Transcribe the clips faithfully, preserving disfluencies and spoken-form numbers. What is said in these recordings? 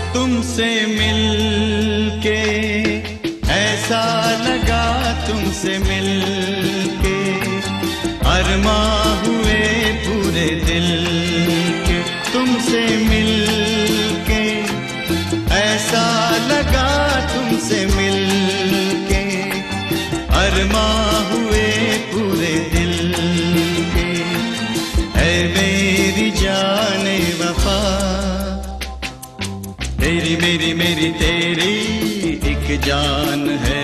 तुमसे मिलके ऐसा लगा, तुमसे मिलके अरमां हुए पूरे दिल के। तुमसे मिलके ऐसा लगा, तुमसे मिलके अरमां हुए पूरे दिल के। ऐ मेरी जाने वफा, तेरी मेरी मेरी तेरी एक जान है।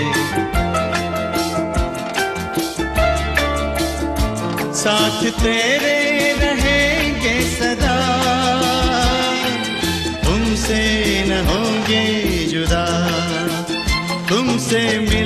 साथ तेरे रहेंगे सदा, तुमसे न होंगे जुदा। तुमसे